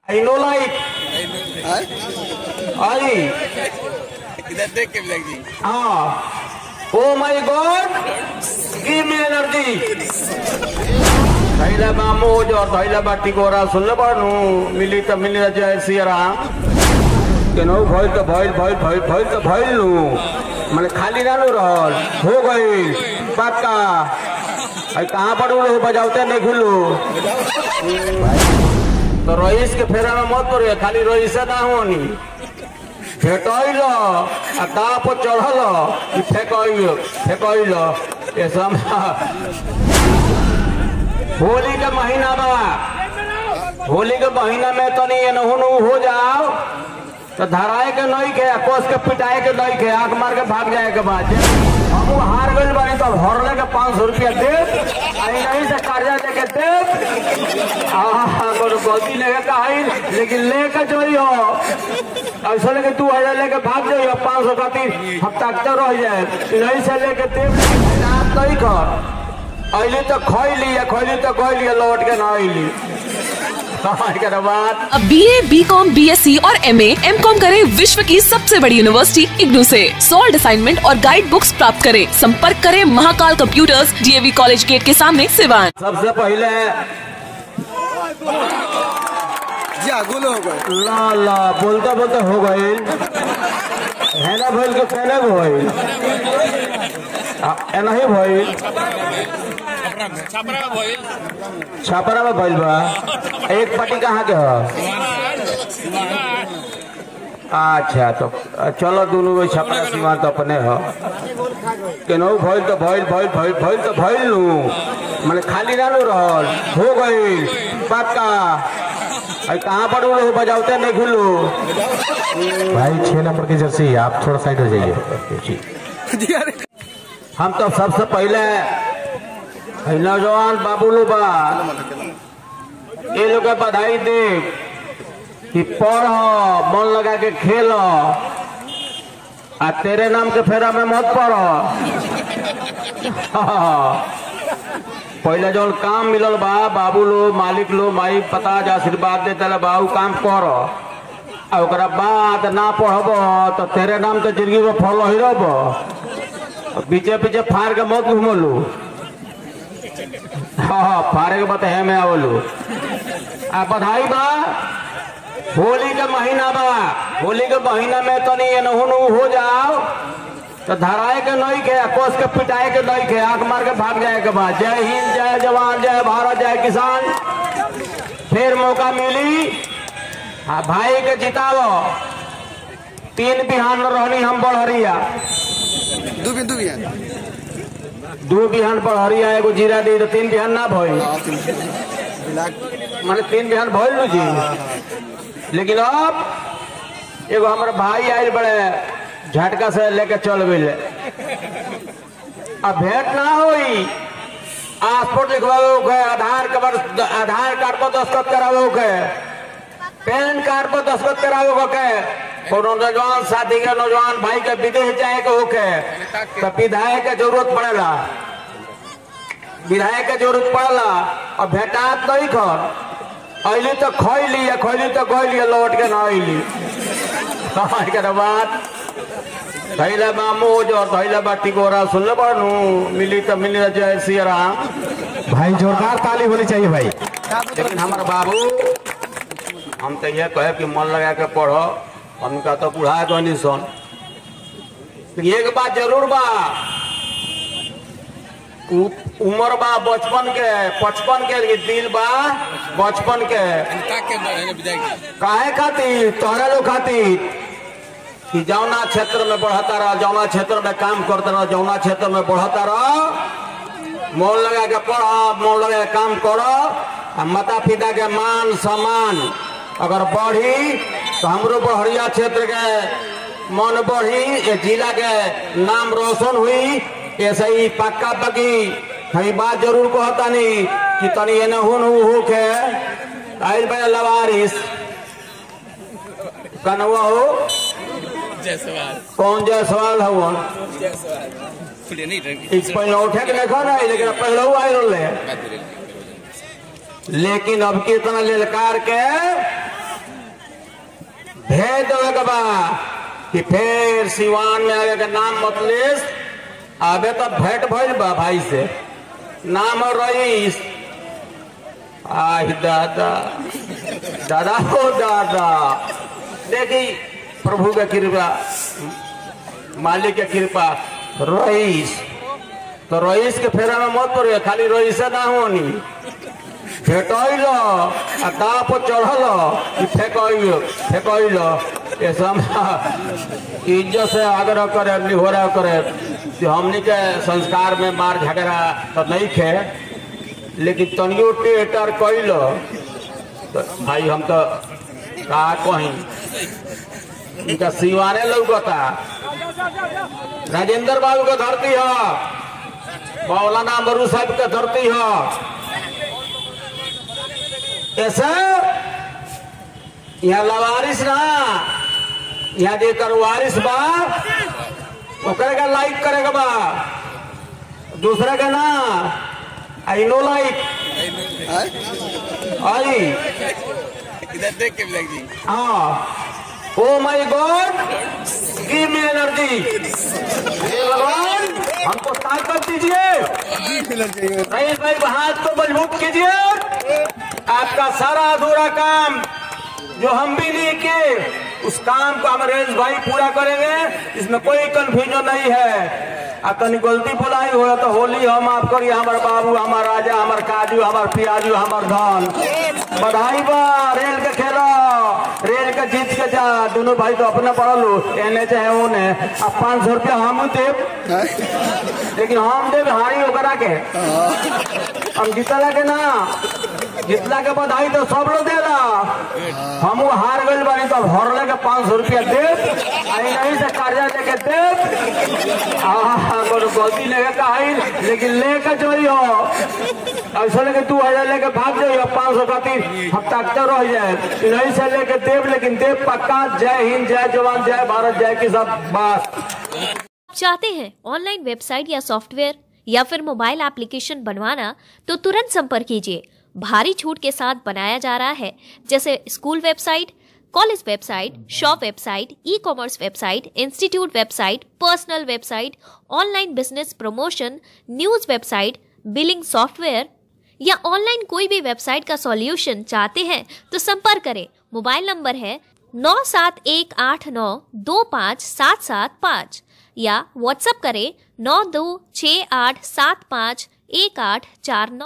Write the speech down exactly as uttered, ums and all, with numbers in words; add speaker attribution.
Speaker 1: I know like. आई
Speaker 2: इधर देख के लगी।
Speaker 1: हाँ oh my god give me energy थैला बामोज और थैला बाटी कोरा सुन ले बानू मिली तो मिली जय सिया के नो भइल तो भइल भइल भइल भइल तो भइल नु माने खाली ना नु रहल हो गई पक्का आई कहां पर लो बजावते नहीं खुलू तो रईस के फेरा में मत पड़े खाली रईस ना होनी फेटल आ दाव पर चढ़ल कि फेकल फेकल ऐसा होली के महीना बा होली के महीना में तनी एनहु हो जाओ तो धराए के नहीं के कोस के पिटाए के नहीं के आंख मार के भाग जाए के बाद हम हार गए बानी तो हरले के पाँच सौ रुपया दे आई नहीं से कर्जा दे के दे गलती नहीं कहा लेकिन लेके जाइयो ऐसा लेके तू हजार लेके भाग जाइयो पाँच सौ खातिर हफ्ता तक रह जाए नहीं से लेके दे रात नहीं कर अली तो खैली खैली तो खैली लौट के ना अली
Speaker 3: अब B A, B com, B S C और एम ए, एम कॉम करें विश्व की सबसे बड़ी यूनिवर्सिटी इग्नू से। सॉल्ड असाइनमेंट और गाइड बुक्स प्राप्त करें। संपर्क करें Mahakal computers, D A V college gate के सामने, सिवान।
Speaker 1: सबसे पहले ला ला बोलते बोलते हो गए है ना भइल के पहले भइल नहीं भइल छापरा में भइल बा एक पार्टी कहाँ के है अच्छा तो चलो दोनों में छापरा सीमा तो अपने हो केनो भइल तो भइल भइल भइल भइल तो भइल नु माने खाली ना नु रहल हो गई पक्का आई कहाँ पर लो बजावते नहीं खुलू
Speaker 4: भाई छह नंबर की जर्सी आप थोड़ा साइड हो जाइए।
Speaker 1: हम तो सबसे पहले नौजवान बाबू लोग ये लोग बधाई दे कि पढ़ मन लगा के खेल आ तेरे नाम के फेरा में मत पढ़ पहले जो काम मिलल बा बाबू लो मालिक लो माई पता आशीर्वाद देते बाबू काम कर ओकरा बाद ना पढ़ब तो तेरे नाम तो जिंदगी में फल ही रह पीछे पीछे फाड़ के मत घूमलू हाँ फाड़े के बता है मैं आवलू आ बधाई बा होली के महीना बा होली के महीना में तनी एनहु हो जाओ तो धराए के नहीं के कोस के पिटाए के नहीं के आंख मार के भाग जाए के बाद जय हिंद जय जवान जय भारत जय किसान फिर मौका मिली हाँ भाई के जिताओ तीन बिहान रहनी हम बढ़िया
Speaker 2: दू बिहान दू बिहान
Speaker 1: दू बिहान बढ़िया एगो जीरा दी तो तीन बिहान ना भइल माने तीन बिहान भइल नु जी लेकिन अब एगो हमारे भाई आये बड़े झटका से लेके चल गए अब भेंट ना हुई पासपोर्ट लिखवाओ के आधार कार्ड आधार कार्ड पर दस्तखत कराओ के पैन कार्ड पर दस्तखत कराओ के कोनो नौजवान साथी के नौजवान भाई के विदेश जाए के होके तो विधायक के जरूरत पड़ेला विधायक के जरूरत पड़ेला और भेटात नहीं कर अली तो खैली खैली तो गैली लौट के ना अली के बाद थैला बामोज और थैला बाटी कोरा सुन ले बानू मिली तो मिली जय सिया
Speaker 4: भाई जोरदार ताली होनी चाहिए भाई।
Speaker 1: लेकिन हमारे बाबू हम तो ये कहे कि मन लगा के पढ़ो उनका तो बुढ़ा गनी सन एक बात जरूर बा उम्र बा बचपन के पचपन के दिल बा बचपन के काहे खातिर तोहरा लोग खातिर कि जौना क्षेत्र में बढ़ता रहा जौना क्षेत्र में काम करता रहा जौना क्षेत्र में बढ़ता रहा मन लगा के पढ़ मन लगा के काम करो माता पिता के मान सम्मान अगर बढ़ी तो हमरो बहरिया क्षेत्र के मन बढ़ी ये जिला के नाम रोशन हुई ऐसे ही पक्का पकी कई बात जरूर कहता नहीं कि तनी एने हुन हो के आइल बे लवारिस कनवा हो कौन जय सवाल है पहले उठे के देखा ना लेकिन पहले आई रहे लेकिन अब कितना ललकार के देवे के बा कि फिर सिवान में आगे के नाम मत लेस। अबे तो भेंट भइल बा भाई से, नाम और रईस। आई दादा दादा हो दादा, देखी प्रभु के कृपा, मालिक के कृपा। रईस तो रईस के फेरा में मत पड़े, खाली रईस ना होनी। फेटल दाव पर चढ़ल फेंकल फेंकल ऐसा इज्जत से आग्रह करे, निहोरा करे कि हमनी के संस्कार में मार झगड़ा तो नहीं खे, लेकिन तनियो टेटर कैल तो भाई हम तो का कहीं इनका सिवाने लौकता। राजेंद्र बाबू का धरती है, मौलाना मरू साहब का धरती है। ऐसा यहाँ लवारिस ना, यहाँ जेकर वारिस बा ओकरे का लाइक करेगा बा, दूसरा का ना आई नो लाइक आई।
Speaker 2: इधर देख के बिदाई जी।
Speaker 1: हाँ, oh my god give me energy. भगवान हमको ताकत दीजिए। रईस भाई हाथ को मजबूत कीजिए। आपका सारा अधूरा काम जो हम भी नहीं किए उस काम को हम रईस भाई पूरा करेंगे, इसमें कोई कंफ्यूजन नहीं है। तनी गलती बुलाई हो तो होली हम आप करिए। हमारे बाबू, हमार राजा, हमार काजू, हमार पियाजू, हमार धन। बधाई बा, रेल के खेलो, रेल के जीत के जा। दोनों भाई तो अपने पढ़लू, एने चाहे ओने। अब पाँच सौ रुपया हम देव, लेकिन हम देव हारी ओकरा के, हम जीतला के ना। जितला के बधाई तो सब लोग देला, हम हार गए बानी तो हरले के पाँच सौ रुपया देव, नहीं से कर्जा लेके देव। गलती लेके कही, लेकिन लेके जोई हो ऐसा लेके दू हजार लेके भाग जाइए, पाँच सौ खातिर हफ्ता रह जाए। नहीं से लेके देव, लेकिन देव पक्का। जय हिंद, जय जवान, जय भारत, जय किसान। बात
Speaker 5: चाहते हैं ऑनलाइन वेबसाइट या सॉफ्टवेयर या फिर मोबाइल एप्लीकेशन बनवाना तो तुरंत संपर्क कीजिए। भारी छूट के साथ बनाया जा रहा है, जैसे school website, college website, shop website, e commerce website, institute website, personal website, online business promotion, news website, billing software या ऑनलाइन कोई भी वेबसाइट का सॉल्यूशन चाहते हैं तो संपर्क करें। मोबाइल नंबर है नौ सात एक आठ नौ दो पाँच सात सात पाँच या व्हाट्सएप करें नौ दो छः आठ सात पाँच एक आठ चार नौ।